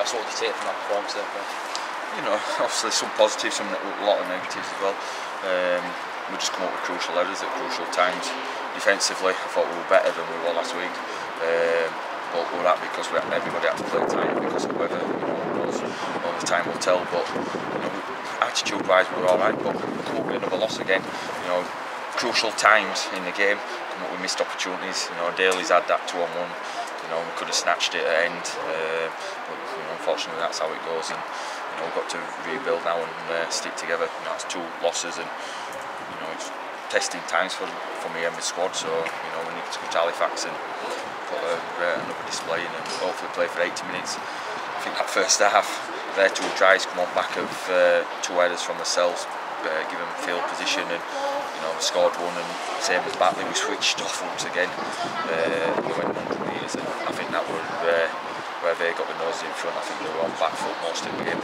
So what do you take from that performance there? You know, obviously some positives, a lot of negatives as well. We just come up with crucial errors at crucial times. Defensively, I thought we were better than we were last week. But we were happy because everybody had to play time because of weather. Only time will tell. But attitude-wise, we were all right. But we come up with another loss again. Crucial times in the game. Come up with missed opportunities. Daly's had that 2-on-1. We could have snatched it at end. But unfortunately, that's how it goes. And we've got to rebuild now and stick together. That's 2 losses, and it's testing times for me and my squad. So we need to go to Halifax and put another display in and hopefully play for 80 minutes. I think that first half, their 2 tries come on back of 2 headers from themselves, give them field position, and we scored 1. And same as Batley, we switched off once again. We went 100 metres, and I think that were where they got the nose in front. I think they were on back foot most of the game.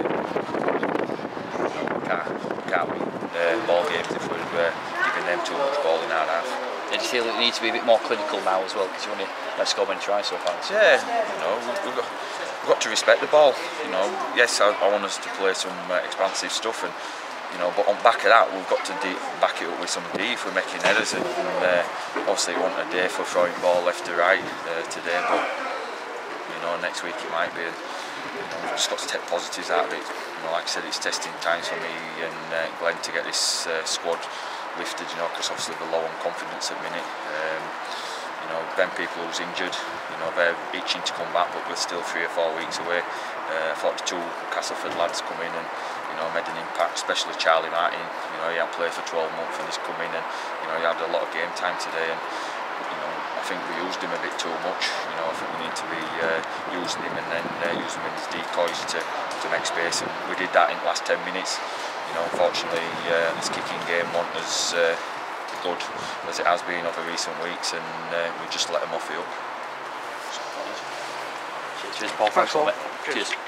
We can't win ball games if we're giving them too much ball in our half. Did you feel it needs to be a bit more clinical now as well, because you only let score many tries so far? Yeah, we've got to respect the ball. Yes, I want us to play some expansive stuff, and but on back of that, we've got to back it up with some D if we're making errors. And obviously, it wasn't a day for throwing ball left to right today, but next week it might be. We've just got to take positives out of it. Like I said, it's testing times for me and Glenn to get this squad lifted. Because obviously we're low on confidence at the minute. Ben People who's injured, they're itching to come back, but we're still 3 or 4 weeks away. I thought the 2 Castleford lads come in and made an impact, especially Charlie Martin. He hadn't played for 12 months and he's come in and he had a lot of game time today. And I think we used him a bit too much. I think we need to be using him and then using him as decoys to make space. And we did that in the last 10 minutes. Unfortunately, this kicking game wasn't as good as it has been over recent weeks, and we just let them off it up. Cheers, Paul. Thanks, Paul. Cheers.